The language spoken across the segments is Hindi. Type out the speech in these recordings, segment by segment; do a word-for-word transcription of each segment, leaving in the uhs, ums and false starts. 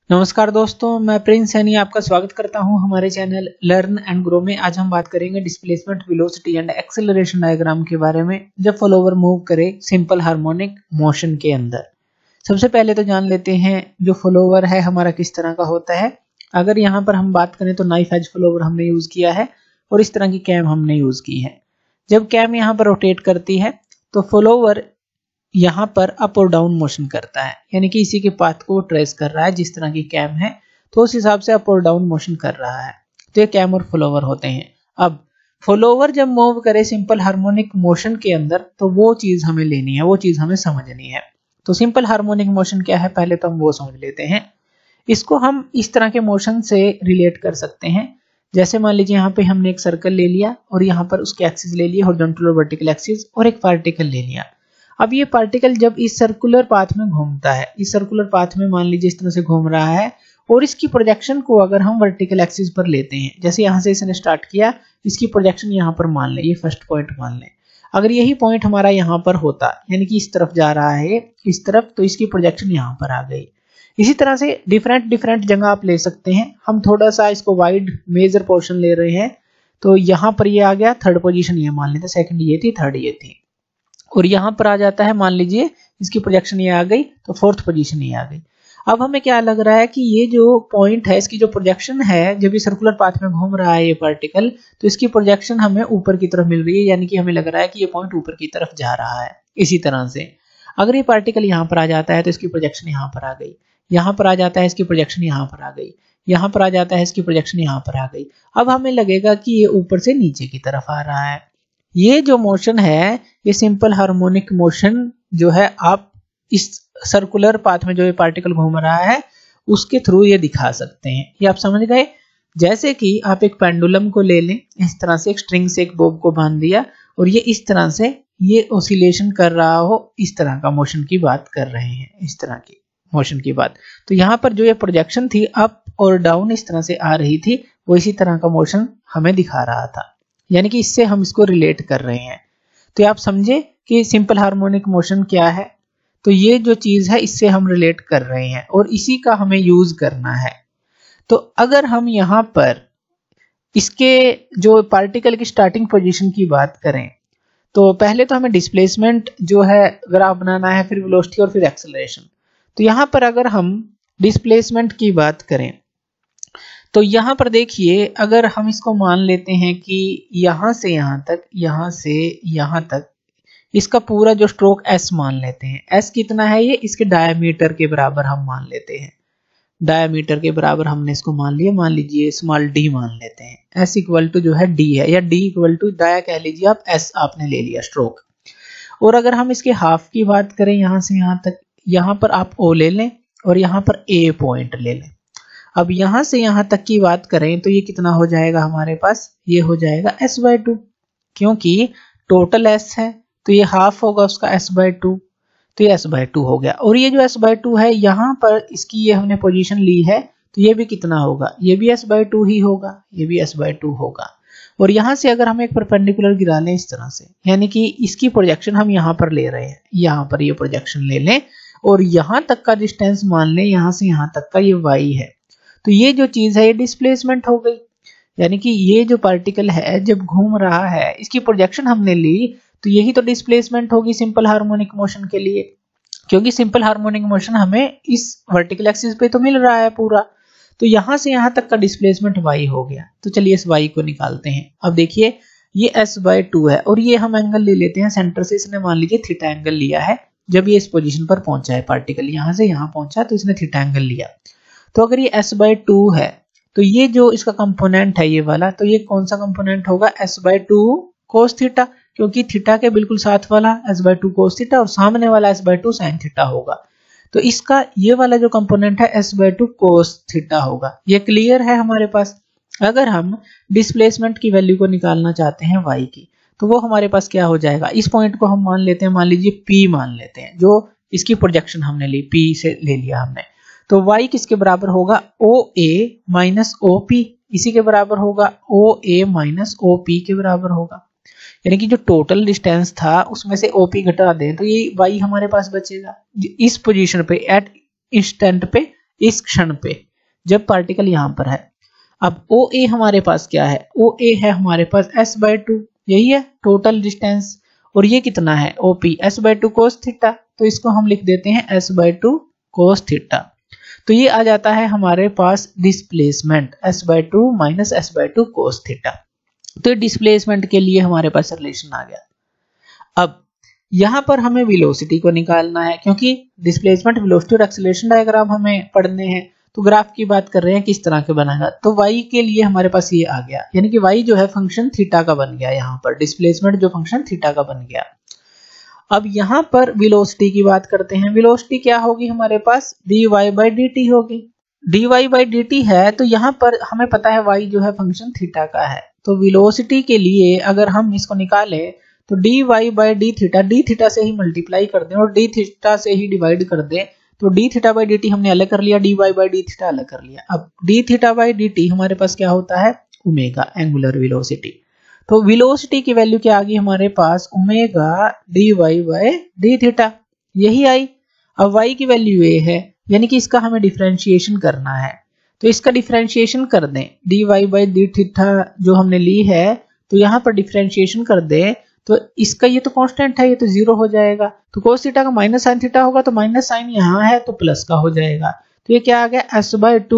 नमस्कार दोस्तों, मैं प्रिंस सैनी आपका स्वागत करता हूं हमारे चैनल लर्न एंड ग्रो में। आज हम बात करेंगे displacement, velocity and acceleration diagram के बारे में जब फॉलोवर मूव करे सिंपल हार्मोनिक मोशन के अंदर। सबसे पहले तो जान लेते हैं जो फॉलोवर है हमारा किस तरह का होता है। अगर यहाँ पर हम बात करें तो नाइफ एज फॉलोवर हमने यूज किया है और इस तरह की कैम हमने यूज की है। जब कैम यहाँ पर रोटेट करती है तो फॉलोवर यहाँ पर अप और डाउन मोशन करता है, यानी कि इसी के पाथ को ट्रेस कर रहा है। जिस तरह की कैम है तो उस हिसाब से अप और डाउन मोशन कर रहा है। तो ये कैम और फॉलोवर होते हैं। अब फॉलोवर जब मूव करे सिंपल हार्मोनिक मोशन के अंदर तो वो चीज हमें लेनी है, वो चीज हमें समझनी है। तो सिंपल हार्मोनिक मोशन क्या है पहले तो हम वो समझ लेते हैं। इसको हम इस तरह के मोशन से रिलेट कर सकते हैं। जैसे मान लीजिए यहाँ पे हमने एक सर्कल ले लिया और यहाँ पर उसके एक्सिस ले लिए, हॉरिजॉन्टल और वर्टिकल एक्सिस, और एक पार्टिकल ले लिया। अब ये पार्टिकल जब इस सर्कुलर पाथ में घूमता है, इस सर्कुलर पाथ में मान लीजिए इस तरह से घूम रहा है, और इसकी प्रोजेक्शन को अगर हम वर्टिकल एक्सिस पर लेते हैं, जैसे यहाँ से इसने स्टार्ट किया, इसकी प्रोजेक्शन यहाँ पर मान लें, ये फर्स्ट पॉइंट मान लें। अगर यही पॉइंट हमारा यहाँ पर होता, यानी कि इस तरफ जा रहा है इस तरफ, तो इसकी प्रोजेक्शन यहाँ पर आ गई। इसी तरह से डिफरेंट डिफरेंट जगह आप ले सकते हैं। हम थोड़ा सा इसको वाइड मेजर पोर्शन ले रहे हैं, तो यहाँ पर ये आ गया थर्ड पोजीशन, ये मान लेते, सेकंड ये थी, थर्ड ये थी, और यहाँ पर आ जाता है मान लीजिए इसकी प्रोजेक्शन ये आ गई, तो फोर्थ पोजीशन ये आ गई। अब हमें क्या लग रहा है कि ये जो पॉइंट है इसकी जो प्रोजेक्शन है, जब ये सर्कुलर पाथ में घूम रहा है ये पार्टिकल, तो इसकी प्रोजेक्शन हमें ऊपर की तरफ मिल रही है, यानी कि हमें लग रहा है कि ये पॉइंट ऊपर की तरफ जा रहा है। इसी तरह से अगर ये पार्टिकल यहाँ पर आ जाता है तो इसकी प्रोजेक्शन यहाँ पर आ गई, यहाँ पर आ जाता है इसकी प्रोजेक्शन यहाँ पर आ गई, यहाँ पर आ जाता है इसकी प्रोजेक्शन यहाँ पर आ गई। अब हमें लगेगा कि ये ऊपर से नीचे की तरफ आ रहा है। ये जो मोशन है ये सिंपल हार्मोनिक मोशन जो है, आप इस सर्कुलर पाथ में जो ये पार्टिकल घूम रहा है उसके थ्रू ये दिखा सकते हैं। ये आप समझ गए। जैसे कि आप एक पेंडुलम को ले लें, इस तरह से एक स्ट्रिंग से एक बोब को बांध दिया और ये इस तरह से ये ऑसिलेशन कर रहा हो, इस तरह का मोशन की बात कर रहे हैं, इस तरह की मोशन की बात। तो यहाँ पर जो ये प्रोजेक्शन थी अप और डाउन इस तरह से आ रही थी, वो इसी तरह का मोशन हमें दिखा रहा था, यानी कि इससे हम इसको रिलेट कर रहे हैं। तो आप समझे कि सिंपल हार्मोनिक मोशन क्या है। तो ये जो चीज है इससे हम रिलेट कर रहे हैं और इसी का हमें यूज करना है। तो अगर हम यहाँ पर इसके जो पार्टिकल की स्टार्टिंग पोजीशन की बात करें तो पहले तो हमें डिस्प्लेसमेंट जो है ग्राफ बनाना है, फिर वेलोसिटी और फिर एक्सेलरेशन। तो यहाँ पर अगर हम डिस्प्लेसमेंट की बात करें तो यहाँ पर देखिए, अगर हम इसको मान लेते हैं कि यहाँ से यहाँ तक, यहाँ से यहाँ तक इसका पूरा जो स्ट्रोक एस मान लेते हैं। एस कितना है ये, इसके डायमीटर के बराबर हम मान लेते हैं। डायमीटर के बराबर हमने इसको मान लिया, मान लीजिए स्मॉल डी मान लेते हैं। एस इक्वल टू जो है डी है, या डी इक्वल टू डाया कह लीजिए आप, एस आपने ले लिया स्ट्रोक। और अगर हम इसके हाफ की बात करें यहाँ से यहाँ तक, यहाँ पर आप ओ ले लें और यहाँ पर ए पॉइंट ले लें। अब यहाँ से यहाँ तक की बात करें तो ये कितना हो जाएगा हमारे पास, ये हो जाएगा एस बाई टू, क्योंकि टोटल एस है तो ये हाफ होगा उसका एस बाई टू, तो ये एस बाई टू हो गया। और ये जो एस बाई टू है यहाँ पर इसकी ये हमने पोजीशन ली है, तो ये भी कितना होगा, ये भी एस बाई टू ही होगा, ये भी एस बाई टू होगा। और यहाँ से अगर हम एक परपेंडिकुलर गिरा लें इस तरह से, यानी कि इसकी प्रोजेक्शन हम यहाँ पर ले रहे हैं, यहाँ पर ये प्रोजेक्शन ले लें और यहाँ तक का डिस्टेंस मान लें, यहाँ से यहाँ तक का ये वाई है, तो ये जो चीज है ये डिस्प्लेसमेंट हो गई। यानी कि ये जो पार्टिकल है जब घूम रहा है इसकी प्रोजेक्शन हमने ली, तो यही तो डिस्प्लेसमेंट होगी सिंपल हार्मोनिक मोशन के लिए, क्योंकि सिंपल हार्मोनिक मोशन हमें इस वर्टिकल एक्सिस पे तो मिल रहा है पूरा। तो यहां से यहां तक का डिस्प्लेसमेंट y हो गया। तो चलिए इस y को निकालते हैं। अब देखिए ये s बाई टू है और ये हम एंगल ले लेते हैं सेंटर से, इसने मान लीजिए थीटा एंगल लिया है। जब ये इस पोजिशन पर पहुंचा है पार्टिकल, यहां से यहां पहुंचा तो इसने थीटा एंगल लिया। तो अगर ये s बाई टू है तो ये जो इसका कंपोनेंट है ये वाला, तो ये कौन सा कंपोनेंट होगा, s by two cos theta, क्योंकि थीटा के बिल्कुल साथ वाला s by two cos theta और सामने वाला s by two sine theta होगा। तो इसका ये वाला जो कंपोनेंट है s by two cos theta होगा। ये क्लियर है हमारे पास। अगर हम डिस्प्लेसमेंट की वैल्यू को निकालना चाहते हैं y की, तो वो हमारे पास क्या हो जाएगा, इस पॉइंट को हम मान लेते हैं, मान लीजिए p मान लेते हैं, जो इसकी प्रोजेक्शन हमने ली, p से ले लिया हमने। तो y किसके बराबर होगा, ओ ए माइनस ओ पी, इसी के बराबर होगा, ओ ए माइनस ओ पी के बराबर होगा। यानी कि जो टोटल डिस्टेंस था उसमें से ओपी घटा दें तो ये y हमारे पास बचेगा। इस पोजीशन पे एट इंस्टेंट पे इस क्षण पे जब पार्टिकल यहाँ पर है। अब ओ ए हमारे पास क्या है, ओ ए है हमारे पास एस बाई टू, यही है टोटल डिस्टेंस, और ये कितना है O P, S by two cos theta, तो इसको हम लिख देते हैं S by two cos theta. तो ये आ जाता है हमारे पास displacement S by two minus S by two cos theta. तो डिस्प्लेसमेंट के लिए हमारे पास रिलेशन आ गया। अब यहाँ पर हमें वेलोसिटी को निकालना है, क्योंकि डिस्प्लेसमेंट, वेलोसिटी और एक्सेलरेशन डायग्राम हमें पढ़ने हैं। तो ग्राफ की बात कर रहे हैं किस तरह के बनेगा, तो y के लिए हमारे पास ये आ गया, यानी कि y जो है फंक्शन थीटा का बन गया, यहाँ पर डिस्प्लेसमेंट जो फंक्शन थीटा का बन गया। अब यहाँ पर वेलोसिटी की बात करते हैं। वेलोसिटी क्या होगी हमारे पास, dy बाई डी टी होगी। dy बाई डी टी है तो यहाँ पर हमें पता है y जो है फंक्शन थीटा का है, तो वेलोसिटी के लिए अगर हम इसको निकालें तो dy by D theta, D theta से ही मल्टीप्लाई कर दें और डी थीटा से ही डिवाइड कर दें, तो D theta by D T हमने अलग कर लिया, D Y by D theta अलग कर लिया। अब D theta by D T हमारे पास क्या होता है, ओमेगा, एंगुलर वेलोसिटी। तो वेलोसिटी की वैल्यू क्या आ गई हमारे पास, omega D Y by D theta, यही आई। अब वाई की वैल्यू ये है, यानी कि इसका हमें डिफरेंशिएशन करना है, तो इसका डिफरेंशिएशन कर दें, D Y by D theta जो हमने ली है, तो यहाँ पर डिफरेंशिएशन कर दें तो इसका ये तो कांस्टेंट है, ये तो जीरो हो जाएगा। तो कोस थीटा का माइनस साइन थीटा होगा, तो माइनस साइन यहाँ है तो प्लस का हो जाएगा। तो ये क्या आ गया, S by two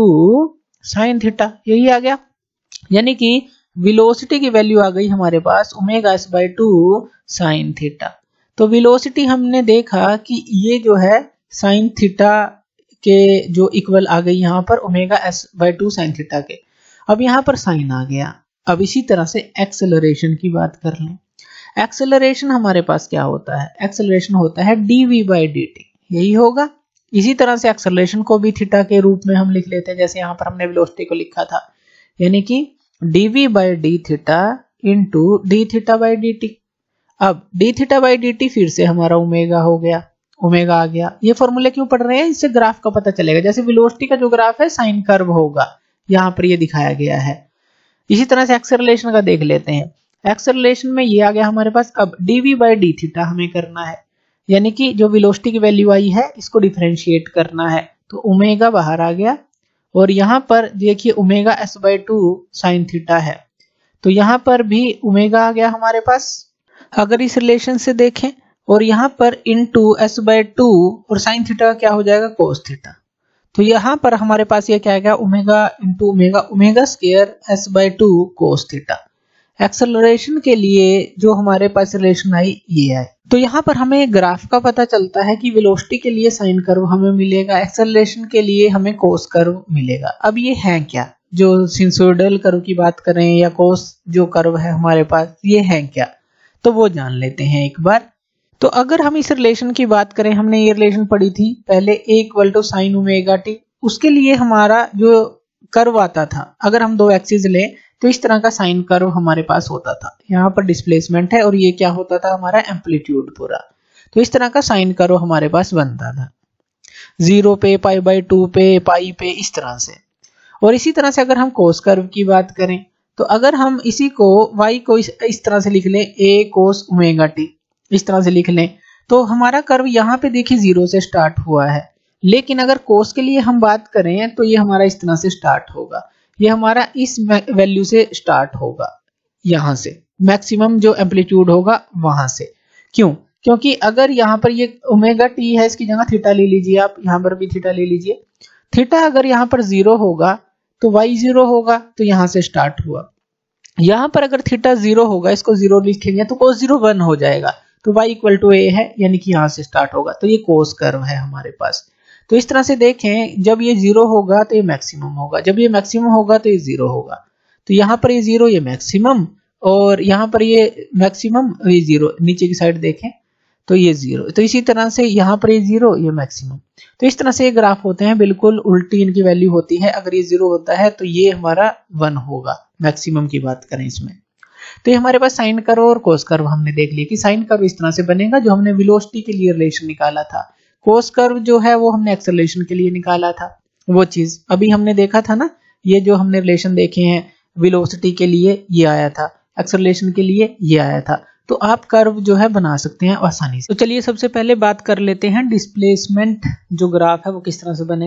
sine theta, यही आ गया। यानी कि वेलोसिटी की वैल्यू आ गई हमारे पास omega S by two sine theta. तो वेलोसिटी हमने देखा कि ये जो है साइन थीटा के जो इक्वल आ गई यहाँ पर omega S by two sine theta के। अब यहाँ पर साइन आ गया। अब इसी तरह से एक्सेलरेशन की बात कर लें। एक्सेलरेशन हमारे पास क्या होता है, एक्सेलरेशन होता है dv बाई dt, यही होगा। इसी तरह से एक्सेलरेशन को भी थीटा के रूप में हम लिख लेते हैं, जैसे यहाँ पर हमने वेलोसिटी को लिखा था, यानी कि dv by D theta into D theta by D T. अब D theta by D T फिर से हमारा ओमेगा हो गया, ओमेगा आ गया। ये फॉर्मूले क्यों पढ़ रहे हैं, इससे ग्राफ का पता चलेगा। जैसे वेलोसिटी का जो ग्राफ है साइन कर्व होगा, यहाँ पर ये दिखाया गया है। इसी तरह से एक्सेलरेशन का देख लेते हैं। एक्सेलरेशन में ये आ गया हमारे पास। अब dv बाई डी थीटा हमें करना है, यानी कि जो वेलोसिटी की वैल्यू आई है इसको डिफरेंशिएट करना है, तो ओमेगा बाहर आ गया और यहाँ पर देखिए omega S by two sine theta है, तो यहाँ पर भी ओमेगा आ गया हमारे पास अगर इस रिलेशन से देखें, और यहाँ पर इनटू एस बाई टू और साइन थीटा क्या हो जाएगा, कोस थीटा। तो यहाँ पर हमारे पास ये क्या आ गया, omega into omega, omega square S by two cos theta. Acceleration के लिए जो हमारे पास रिलेशन आई ये है। तो यहाँ पर हमें ग्राफ का पता चलता है कि वेलोसिटी के लिए साइन कर्व हमें मिलेगा, एक्सेलरेशन के लिए हमें कोस कर्व मिलेगा। अब ये है क्या, जो सिनुसोइडल कर्व की बात करें या कोस जो कर्व है हमारे पास, ये है क्या, तो वो जान लेते हैं एक बार। तो अगर हम इस रिलेशन की बात करें, हमने ये रिलेशन पढ़ी थी पहले, A equal to sine omega T, उसके लिए हमारा जो कर्व आता था, अगर हम दो एक्सिस लें तो इस तरह का साइन कर्व हमारे पास होता था। यहाँ पर डिस्प्लेसमेंट है और ये क्या होता था हमारा एम्पलीट्यूड पूरा, तो इस तरह का साइन कर्व हमारे पास बनता था, जीरो पे, पाई बाई टू पे, पाई पे, इस तरह से। और इसी तरह से अगर हम कोस कर्व की बात करें, तो अगर हम इसी को y को इस, इस तरह से लिख लें, a कोस ओमेगा टी, इस तरह से लिख लें, तो हमारा कर्व यहाँ पे देखिए जीरो से स्टार्ट हुआ है। लेकिन अगर कोस के लिए हम बात करें तो ये हमारा इस तरह से स्टार्ट होगा, ये हमारा इस वैल्यू से स्टार्ट होगा, यहाँ से मैक्सिमम जो एम्पलीट्यूड होगा वहां से। क्यों, क्योंकि अगर यहाँ पर ये ओमेगा टी है, इसकी जगह थीटा ले लीजिए आप, यहाँ पर भी थीटा ले लीजिए। थीटा अगर यहाँ पर जीरो होगा तो y जीरो होगा, तो यहाँ से स्टार्ट हुआ। यहाँ पर अगर थीटा जीरो होगा, इसको जीरो लिखेंगे तो कोस जीरो वन हो जाएगा, तो y इक्वल टू ए है, यानी कि यहाँ से स्टार्ट होगा। तो ये कोस कर्व है हमारे पास। तो इस तरह से देखें, जब ये जीरो होगा तो ये मैक्सिमम होगा, जब ये मैक्सिमम होगा तो ये जीरो होगा। तो यहाँ पर ये जीरो, ये मैक्सिमम, और यहाँ पर ये मैक्सिमम, ये जीरो, नीचे की साइड देखें तो ये जीरो। तो इसी तरह से यहाँ पर ये जीरो, ये मैक्सिमम। तो इस तरह से ये ग्राफ होते हैं, बिल्कुल उल्टी इनकी वैल्यू होती है। अगर ये जीरो होता है तो ये हमारा वन होगा, मैक्सिमम की बात करें इसमें। तो ये हमारे पास साइन कर्व और कोस कर्व हमने देख लिया कि साइन कर्व इस तरह से बनेगा, जो हमने वेलोसिटी के लिए रिलेशन निकाला था। कोस कर्व जो है वो हमने एक्सेलरेशन के लिए निकाला था, वो चीज अभी हमने देखा था ना। ये जो हमने रिलेशन देखे हैं, वेलोसिटी के लिए ये आया था, एक्सेलरेशन के लिए ये आया था। तो आप कर्व जो है बना सकते हैं आसानी से। तो चलिए सबसे पहले बात कर लेते हैं डिस्प्लेसमेंट जो ग्राफ है वो किस तरह से बनेगा।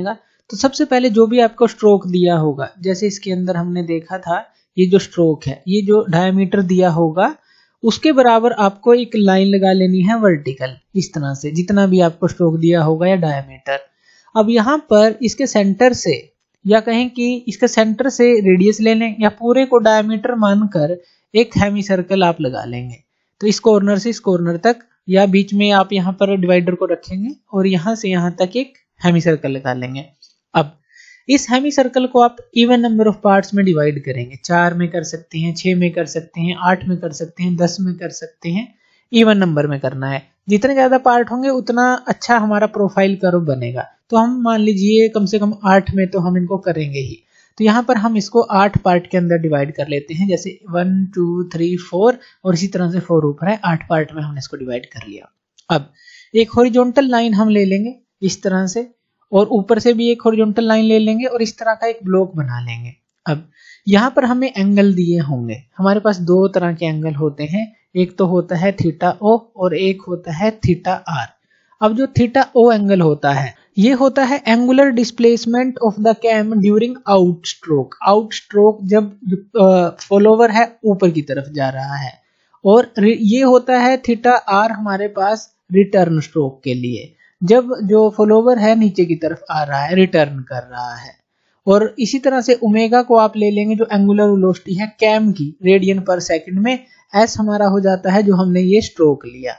तो सबसे पहले जो भी आपको स्ट्रोक दिया होगा, जैसे इसके अंदर हमने देखा था ये जो स्ट्रोक है, ये जो डायमीटर दिया होगा उसके बराबर आपको एक लाइन लगा लेनी है वर्टिकल, इस तरह से जितना भी आपको स्ट्रोक दिया होगा या डायमीटर। अब यहाँ पर इसके सेंटर से या कहें कि इसके सेंटर से रेडियस ले लें या पूरे को डायमीटर मानकर एक हेमी सर्कल आप लगा लेंगे। तो इस कॉर्नर से इस कॉर्नर तक या बीच में आप यहाँ पर डिवाइडर को रखेंगे और यहाँ से यहाँ तक एक हेमी सर्कल लगा लेंगे। अब इस हेमी सर्कल को आप इवन नंबर ऑफ पार्ट्स में डिवाइड करेंगे, चार में कर सकते हैं, छह में कर सकते हैं, आठ में कर सकते हैं, दस में कर सकते हैं, इवन नंबर में करना है। जितने ज्यादा पार्ट होंगे उतना अच्छा हमारा प्रोफाइल कर्व बनेगा। तो हम मान लीजिए कम से कम आठ में तो हम इनको करेंगे ही। तो यहाँ पर हम इसको आठ पार्ट के अंदर डिवाइड कर लेते हैं, जैसे वन टू थ्री फोर और इसी तरह से फोर ऊपर है, आठ पार्ट में हमने इसको डिवाइड कर लिया। अब एक हॉरिजॉन्टल लाइन हम ले लेंगे इस तरह से और ऊपर से भी एक हॉरिजॉन्टल लाइन ले लेंगे और इस तरह का एक ब्लॉक बना लेंगे। अब यहाँ पर हमें एंगल दिए होंगे, हमारे पास दो तरह के एंगल होते हैं, एक तो होता है थीटा ओ और एक होता है थीटा आर। अब जो थीटा ओ एंगल होता है ये होता है angular displacement of the cam during outstroke. Outstroke जब फॉलोवर है ऊपर की तरफ जा रहा है, और ये होता है थीटा आर हमारे पास रिटर्न स्ट्रोक के लिए, जब जो फॉलोवर है नीचे की तरफ आ रहा है, रिटर्न कर रहा है। और इसी तरह से ओमेगा को आप ले लेंगे जो एंगुलर वेलोसिटी है कैम की रेडियन पर सेकंड में, एस हमारा हो जाता है जो हमने ये स्ट्रोक लिया।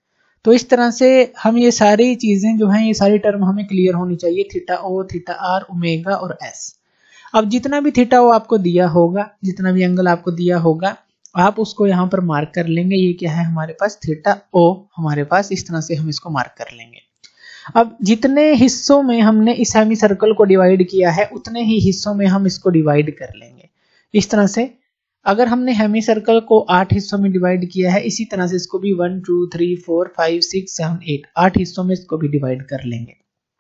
तो इस तरह से हम ये सारी चीजें जो हैं, ये सारी टर्म हमें क्लियर होनी चाहिए, theta O, theta R, omega और एस। अब जितना भी थीटा ओ आपको दिया होगा, जितना भी एंगल आपको दिया होगा, आप उसको यहाँ पर मार्क कर लेंगे। ये क्या है हमारे पास थीटा ओ, हमारे पास इस तरह से हम इसको मार्क कर लेंगे। अब जितने हिस्सों में हमने इस हेमी सर्कल को डिवाइड किया है उतने ही हिस्सों में हम इसको डिवाइड कर लेंगे इस तरह से। अगर हमने हेमी सर्कल को आठ हिस्सों में डिवाइड किया है, इसी तरह से इसको भी one two three four five six seven eight आठ हिस्सों में इसको भी डिवाइड कर लेंगे।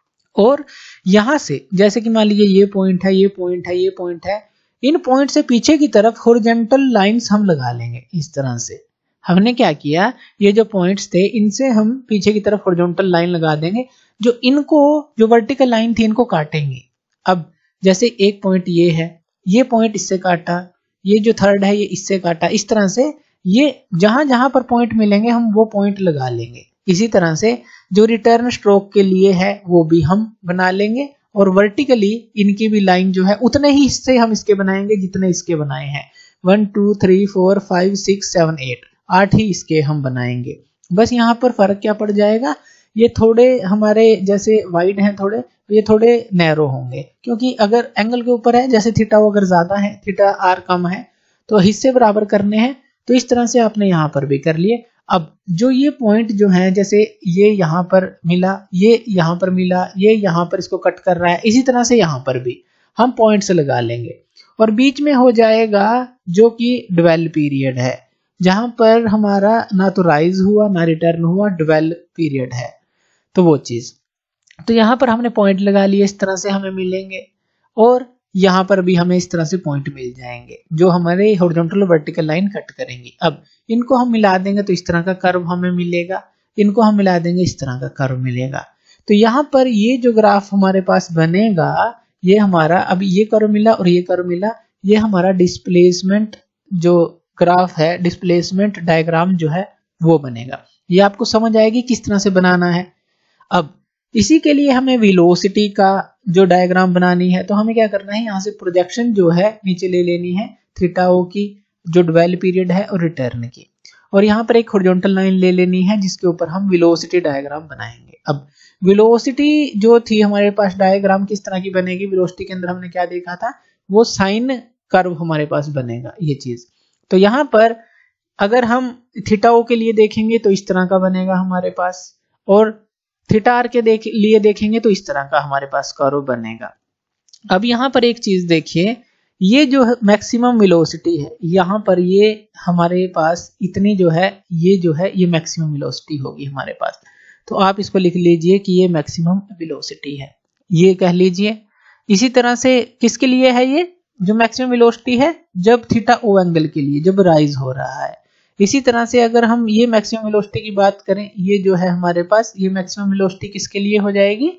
और यहां से जैसे कि मान लीजिए ये पॉइंट है, ये पॉइंट है, ये पॉइंट है, इन पॉइंट से पीछे की तरफ हॉरिजॉन्टल लाइंस हम लगा लेंगे इस तरह से। हमने क्या किया, ये जो पॉइंट्स थे इनसे हम पीछे की तरफ हॉरिजॉन्टल लाइन लगा देंगे जो इनको जो वर्टिकल लाइन थी इनको काटेंगे। अब जैसे एक पॉइंट ये है, ये पॉइंट इससे काटा, ये जो थर्ड है ये इससे काटा, इस तरह से ये जहां जहां पर पॉइंट मिलेंगे हम वो पॉइंट लगा लेंगे। इसी तरह से जो रिटर्न स्ट्रोक के लिए है वो भी हम बना लेंगे और वर्टिकली इनकी भी लाइन जो है उतने ही हिस्से हम इसके बनाएंगे जितने इसके बनाए हैं। One two three four five six seven eight आठ ही इसके हम बनाएंगे। बस यहाँ पर फर्क क्या पड़ जाएगा, ये थोड़े हमारे जैसे वाइड हैं थोड़े, ये थोड़े नैरो होंगे, क्योंकि अगर एंगल के ऊपर है, जैसे थीटा अगर ज्यादा है, थीटा आर कम है, तो हिस्से बराबर करने हैं। तो इस तरह से आपने यहाँ पर भी कर लिए। अब जो ये पॉइंट जो है, जैसे ये यहाँ पर मिला, ये यहाँ पर मिला, ये यहाँ पर इसको कट कर रहा है, इसी तरह से यहाँ पर भी हम पॉइंट्स लगा लेंगे। और बीच में हो जाएगा जो कि ड्वेल पीरियड है, जहां पर हमारा ना तो राइज हुआ ना रिटर्न हुआ, ड्वेल पीरियड है, तो वो चीज। तो यहाँ पर हमने पॉइंट लगा लिए, इस तरह से हमें मिलेंगे और यहाँ पर भी हमें इस तरह से पॉइंट मिल जाएंगे जो हमारे हॉरिजॉन्टल और वर्टिकल लाइन कट करेंगे। अब इनको हम मिला देंगे तो इस तरह का कर्व हमें मिलेगा, इनको हम मिला देंगे इस तरह का कर्व मिलेगा। तो यहाँ पर ये जो ग्राफ हमारे पास बनेगा, ये हमारा अब ये कर्व मिला और ये कर्व मिला, ये हमारा डिस्प्लेसमेंट जो ग्राफ है, डिस्प्लेसमेंट डायग्राम जो है वो बनेगा। ये आपको समझ आएगी किस तरह से बनाना है। अब इसी के लिए हमें वेलोसिटी का जो डायग्राम बनानी है, तो हमें क्या करना है, यहाँ से प्रोजेक्शन जो है नीचे ले लेनी है थीटा ओ की, जो ड्वेल पीरियड है और रिटर्न की, और यहाँ पर एक हॉरिजॉन्टल लाइन ले लेनी है जिसके ऊपर हम वेलोसिटी डायग्राम बनाएंगे। अब वेलोसिटी जो थी हमारे पास डायग्राम किस तरह की बनेगी, वेलोसिटी के अंदर हमने क्या देखा था, वो साइन कर्व हमारे पास बनेगा ये चीज। तो यहाँ पर अगर हम थीटा ओ के लिए देखेंगे तो इस तरह का बनेगा हमारे पास, और थीटा आर के देख, लिए देखेंगे तो इस तरह का हमारे पास कर्व बनेगा। अब यहाँ पर एक चीज देखिए, ये जो मैक्सिमम वेलोसिटी है, यहाँ पर ये हमारे पास इतनी जो है, ये जो है ये मैक्सिमम वेलोसिटी होगी हमारे पास। तो आप इसको लिख लीजिए कि ये मैक्सिमम वेलोसिटी है, ये कह लीजिए। इसी तरह से किसके लिए है ये जो मैक्सिमम वेलोसिटी है, जब थीटा ओ एंगल के लिए, जब राइज हो रहा है। इसी तरह से अगर हम ये मैक्सिमम वेलोसिटी की बात करें, ये जो है हमारे पास, ये मैक्सिमम वेलोसिटी किसके लिए हो जाएगी,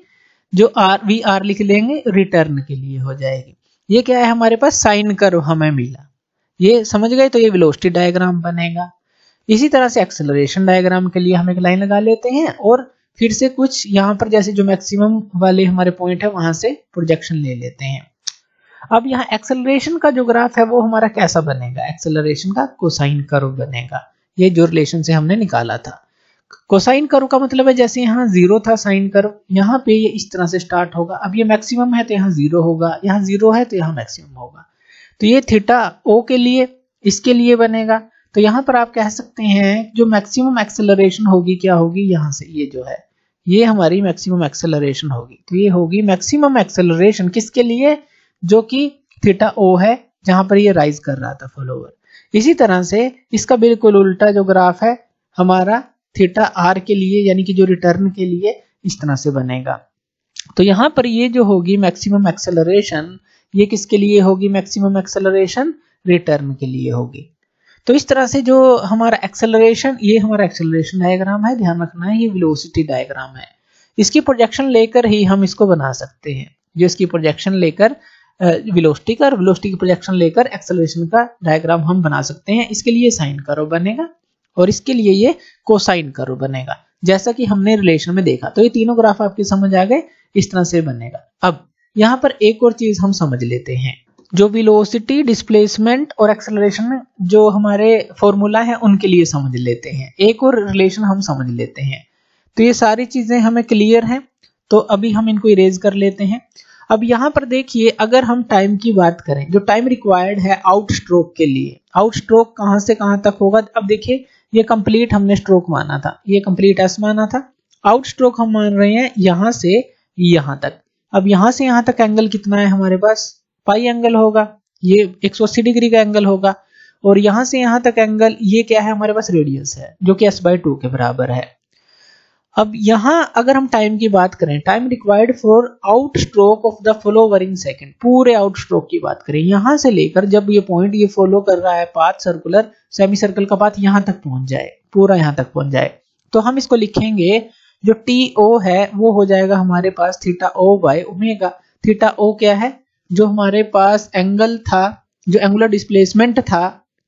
जो आर वी आर लिख लेंगे रिटर्न के लिए हो जाएगी। ये क्या है हमारे पास साइन कर्व हमें मिला, ये समझ गए। तो ये वेलोसिटी डायग्राम बनेगा। इसी तरह से एक्सेलरेशन डायग्राम के लिए हम एक लाइन लगा लेते हैं और फिर से कुछ यहाँ पर जैसे जो मैक्सिमम वाले हमारे पॉइंट है वहां से प्रोजेक्शन ले लेते हैं। अब यहाँ एक्सेलरेशन का जो ग्राफ है वो हमारा कैसा बनेगा, एक्सेलरेशन का कोसाइन कर्व बनेगा। ये जो रिलेशन से हमने निकाला था। कोसाइन कर्व का मतलब है जैसे यहाँ जीरो था साइन कर्व, यहाँ पे ये इस तरह से स्टार्ट होगा। अब ये मैक्सिमम है तो यहाँ जीरो होगा, यहाँ जीरो है तो यहाँ मैक्सिमम होगा। तो ये थीटा ओ के लिए इसके लिए बनेगा। तो यहाँ पर आप कह सकते हैं जो मैक्सिमम एक्सेलरेशन होगी क्या होगी, यहाँ से ये जो है ये हमारी मैक्सिमम एक्सेलरेशन होगी। तो ये होगी मैक्सिमम एक्सेलरेशन किसके लिए, जो कि थीटा ओ है जहां पर ये राइज कर रहा था फॉलोवर। इसी तरह से इसका बिल्कुल उल्टा जो ग्राफ है हमारा थीटा आर के लिए यानी कि जो रिटर्न के लिए इस तरह से बनेगा। तो यहाँ पर ये जो होगी मैक्सिमम एक्सेलरेशन ये किसके लिए होगी, मैक्सिमम एक्सेलरेशन रिटर्न के लिए होगी। तो इस तरह से जो हमारा एक्सेलरेशन, ये हमारा एक्सेलरेशन डायग्राम है, ध्यान रखना है ये वेलोसिटी डायग्राम है। इसकी प्रोजेक्शन लेकर ही हम इसको बना सकते हैं। जो इसकी प्रोजेक्शन लेकर वेलोसिटी का, वेलोसिटी की प्रोजेक्शन लेकर एक्सेलरेशन का डायग्राम हम बना सकते हैं। इसके लिए साइन कर्व बनेगा और इसके लिए ये कोसाइन कर्व बनेगा, जैसा कि हमने रिलेशन में देखा। तो ये तीनों ग्राफ आपकी समझ आ गए, इस तरह से बनेगा। अब यहाँ पर एक और चीज हम समझ लेते हैं, जो वेलोसिटी, डिस्प्लेसमेंट और एक्सेलरेशन जो हमारे फॉर्मूला है उनके लिए समझ लेते हैं। एक और रिलेशन हम समझ लेते हैं। तो ये सारी चीजें हमें क्लियर हैं, तो अभी हम इनको इरेज कर लेते हैं। अब यहाँ पर देखिए, अगर हम टाइम की बात करें, जो टाइम रिक्वायर्ड है आउट स्ट्रोक के लिए, आउट स्ट्रोक कहां से कहां तक होगा। अब देखिए ये कंप्लीट हमने स्ट्रोक माना था, ये कंप्लीट एस माना था। आउट स्ट्रोक हम मान रहे हैं यहां से यहां तक। अब यहां से यहां तक एंगल कितना है हमारे पास, पाई एंगल होगा, ये एक सौ अस्सी डिग्री का एंगल होगा। और यहां से यहां तक एंगल ये क्या है हमारे पास, रेडियस है जो कि एस बाई टू के बराबर है। अब यहां अगर हम टाइम की बात करें, time required for outstroke of the follower in second, पूरे आउट स्ट्रोक की बात करें, यहां से लेकर जब ये पॉइंट ये फॉलो कर रहा है पाथ सर्कुलर सेमी सर्कल का पाथ यहां तक पहुंच जाए, पूरा यहां तक पहुंच जाए, तो हम इसको लिखेंगे जो टी ओ है वो हो जाएगा हमारे पास theta O by omega. Theta O क्या है, जो हमारे पास एंगल था, जो एंगुलर डिस्प्लेसमेंट था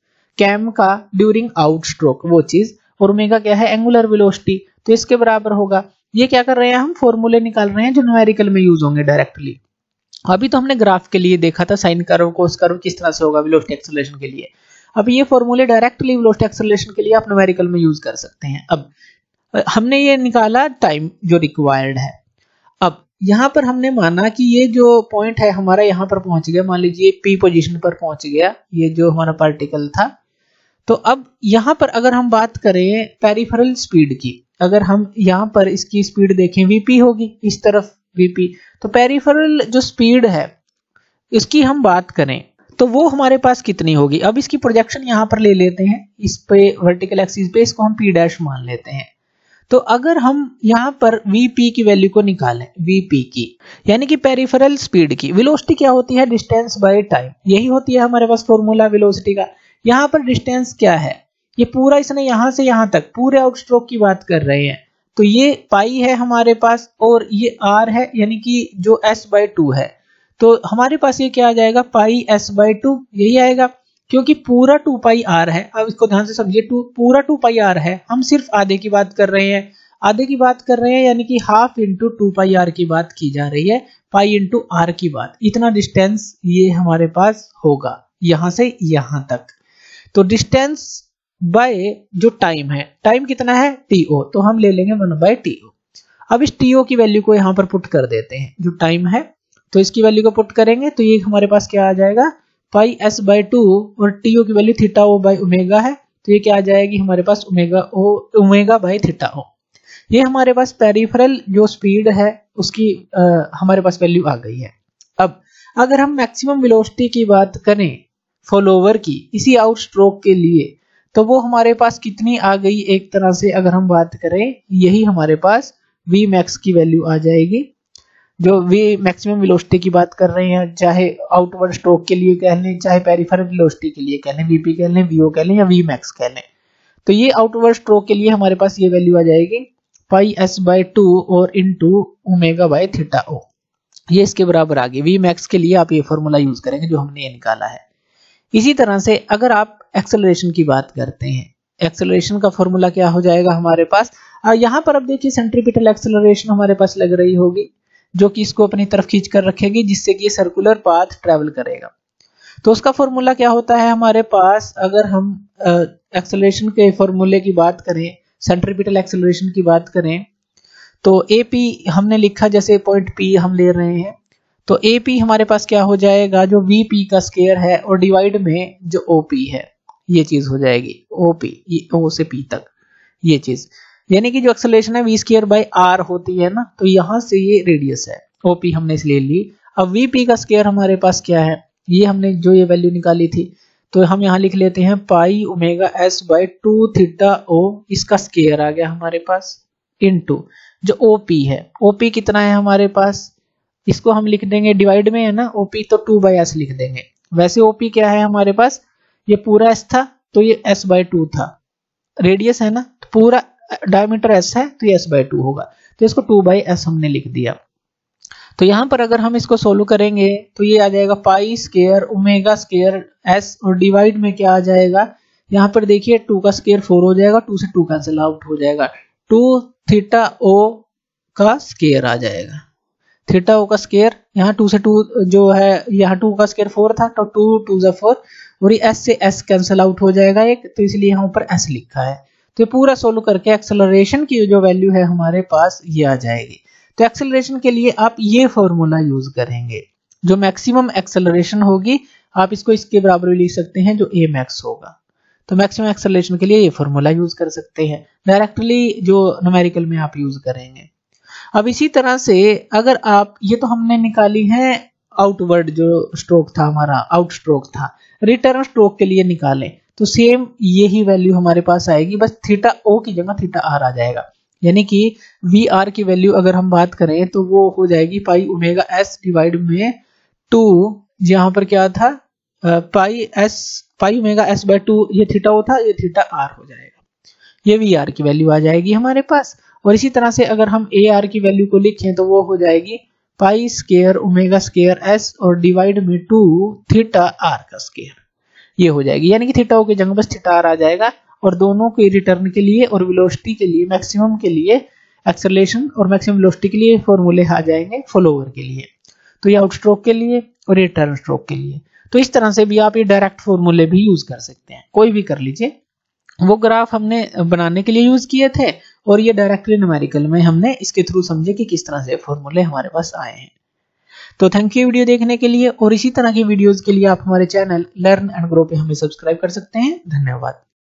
कैम का ड्यूरिंग आउट स्ट्रोक वो चीज, और ओमेगा क्या है, एंगुलर वेलोसिटी, तो इसके बराबर होगा। ये क्या कर रहे हैं, हम फॉर्मूले निकाल रहे हैं जो न्यूमेरिकल में यूज होंगे डायरेक्टली। अभी तो हमने ग्राफ के लिए देखा था साइन कर्व, कोस कर्व किस तरह से होगा वेलोसिटी एक्सेलरेशन के लिए। अब ये फॉर्मूले डायरेक्टली वेलोसिटी एक्सेलरेशन के लिए आप न्यूमेरिकल में यूज कर सकते हैं। अब हमने ये निकाला टाइम जो रिक्वायर्ड है। अब यहाँ पर हमने माना कि ये जो पॉइंट है हमारा यहाँ पर पहुंच गया, मान लीजिए पी पोजीशन पर पहुंच गया ये जो हमारा पार्टिकल था। तो अब यहाँ पर अगर हम बात करें पेरिफेरल स्पीड की, अगर हम यहाँ पर इसकी स्पीड देखें वीपी होगी, इस तरफ वीपी, तो पेरिफेरल जो स्पीड है इसकी हम बात करें तो वो हमारे पास कितनी होगी। अब इसकी प्रोजेक्शन यहाँ पर ले लेते हैं, इस पे वर्टिकल एक्सिस पे इसको हम पी डैश मान लेते हैं। तो अगर हम यहाँ पर वीपी की वैल्यू को निकालें, वीपी की यानी कि पेरिफेरल स्पीड की, वेलोसिटी क्या होती है, डिस्टेंस बाय टाइम, यही होती है हमारे पास फॉर्मूला वेलोसिटी का। यहाँ पर डिस्टेंस क्या है, ये पूरा इसने यहां से यहां तक पूरे आउट स्ट्रोक की बात कर रहे हैं, तो ये पाई है हमारे पास और ये आर है यानी कि जो एस बाय टू है। तो हमारे पास ये क्या आ जाएगा, पाई एस बाय टू, यही आएगा क्योंकि पूरा टू पाई आर है। अब इसको ध्यान से समझिए, टू पूरा टू पाई आर है, हम सिर्फ आधे की बात कर रहे हैं, आधे की बात कर रहे हैं यानी कि half into two pi R की बात की जा रही है, पाई इंटू आर की बात, इतना डिस्टेंस ये हमारे पास होगा यहां से यहां तक। तो डिस्टेंस बाय जो टाइम है, टाइम कितना है टीओ, तो हम ले लेंगे वन बाय टीओ। अब इस टीओ की वैल्यू को यहां पर पुट कर देते हैं, जो टाइम है तो इसकी वैल्यू को पुट करेंगे तो ये हमारे पास क्या आ जाएगा, पाई एस बाय टू और टीओ की value theta O by omega है, तो ये क्या आ जाएगी हमारे पास omega O omega by theta O. ये हमारे पास पेरिफेरल जो स्पीड है उसकी आ, हमारे पास वैल्यू आ गई है। अब अगर हम मैक्सिमम वेलोसिटी की बात करें फॉलोवर की इसी आउट स्ट्रोक के लिए, तो वो हमारे पास कितनी आ गई, एक तरह से अगर हम बात करें यही हमारे पास वी मैक्स की वैल्यू आ जाएगी। जो वी मैक्सिमम वेलोसिटी की बात कर रहे हैं, चाहे आउटवर्ड स्ट्रोक के लिए कह लें, चाहे पेरिफेरल वेलोसिटी के लिए कह लें, वीपी कह लें, वीओ कह लें या वी मैक्स कह लें, तो ये आउटवर्ड स्ट्रोक के लिए हमारे पास ये वैल्यू आ जाएगी पाई एस बाई टू और into omega by theta O, ये इसके बराबर आ गई। वी मैक्स के लिए आप ये फॉर्मूला यूज करेंगे जो हमने ये निकाला है। इसी तरह से अगर आप एक्सेलरेशन की बात करते हैं, एक्सेलरेशन का फॉर्मूला क्या हो जाएगा हमारे पास, यहाँ पर अब देखिए सेंट्रीपिटल एक्सेलरेशन हमारे पास लग रही होगी जो कि इसको अपनी तरफ खींच कर रखेगी, जिससे कि ये सर्कुलर पाथ ट्रेवल करेगा। तो उसका फॉर्मूला क्या होता है हमारे पास, अगर हम एक्सेलरेशन के फॉर्मूले की बात करें, सेंट्रीपिटल एक्सेलरेशन की बात करें, तो ए पी हमने लिखा, जैसे पॉइंट पी हम ले रहे हैं, तो ए पी हमारे पास क्या हो जाएगा, जो वी पी का स्क्वायर है और डिवाइड में जो ओ पी है, ये चीज हो जाएगी ओ पी, ओ से पी तक ये चीज, यानी कि जो एक्सेलरेशन है वी स्क्वायर बाय आर होती है ना, तो यहां से ये रेडियस है, ओ पी हमने इसलिए ली। अब वी पी का स्क्वायर हमारे पास क्या है, ये हमने जो ये वैल्यू निकाली थी, तो हम यहाँ लिख लेते हैं pi omega S by two theta O, इसका स्क्वायर आ गया हमारे पास, इनटू जो ओपी है, ओपी कितना है हमारे पास, इसको हम लिख देंगे डिवाइड में है ना, ओपी तो टू बाई एस लिख देंगे। वैसे ओपी क्या है हमारे पास, ये पूरा एस था तो ये एस बाय टू था, रेडियस है ना, तो पूरा डायमीटर एस है तो ये एस बाय टू होगा, तो इसको टू बाई एस हमने लिख दिया। तो यहां पर अगर हम इसको सोल्व करेंगे तो ये आ जाएगा pi square omega square S और डिवाइड में क्या आ जाएगा, यहाँ पर देखिए टू का स्क्वायर फोर हो जाएगा, टू से टू कैंसिल आउट हो जाएगा, टू थीटा ओ का स्क्वायर आ जाएगा, थीटा ओ का स्क्वायर, यहाँ टू से टू जो है, यहाँ टू का स्क्वायर फोर था तो टू टू जा फोर, और ये एस से एस कैंसिल आउट हो जाएगा एक, तो इसलिए यहाँ ऊपर एस लिखा है। तो ये पूरा सोल्व करके एक्सेलरेशन की जो वैल्यू है हमारे पास ये आ जाएगी। तो एक्सेलरेशन के लिए आप ये फॉर्मूला यूज करेंगे, जो मैक्सिमम एक्सेलरेशन होगी आप इसको इसके बराबर भी लिख सकते हैं जो ए मैक्स होगा। तो मैक्सिमम एक्सेलरेशन के लिए ये फॉर्मूला यूज कर सकते हैं, डायरेक्टली जो न्यूमेरिकल में आप यूज करेंगे। अब इसी तरह से अगर आप, ये तो हमने निकाली है आउटवर्ड जो स्ट्रोक था हमारा, आउट स्ट्रोक था, रिटर्न स्ट्रोक के लिए निकालें तो सेम यही वैल्यू हमारे पास आएगी, बस थीटा ओ की जगह थीटा आर आ जाएगा, यानी कि वी आर की वैल्यू अगर हम बात करें तो वो हो जाएगी पाई ओमेगा एस डिवाइड में टू, यहाँ पर क्या था pi S, pi omega S by two, ये थीटा ओ था, ये थीटा आर हो जाएगा, ये वी आर की वैल्यू आ जाएगी हमारे पास। और इसी तरह से अगर हम ए आर की वैल्यू को लिखें तो वो हो जाएगी pi square omega square S और डिवाइड में टू थीटा आर का स्क्वायर, ये हो जाएगी, यानी कि थीटा ओ की जगह बस थीटा आर आ जाएगा। और दोनों के रिटर्न के लिए और वेलोसिटी के लिए, मैक्सिमम के लिए एक्सेलरेशन और मैक्सिमम वेलोसिटी के लिए फॉर्मूले आ जाएंगे फॉलोअर के लिए, तो ये आउट स्ट्रोक के लिए और ये रिटर्न स्ट्रोक के लिए। तो इस तरह से भी आप ये डायरेक्ट फॉर्मूले भी यूज कर सकते हैं, कोई भी कर लीजिए। वो ग्राफ हमने बनाने के लिए यूज किए थे और ये डायरेक्टली न्यूमेरिकल में हमने इसके थ्रू समझे कि किस तरह से फॉर्मूले हमारे पास आए हैं। तो थैंक यू वीडियो देखने के लिए, और इसी तरह की वीडियोस के लिए आप हमारे चैनल लर्न एंड ग्रो पे हमें सब्सक्राइब कर सकते हैं। धन्यवाद।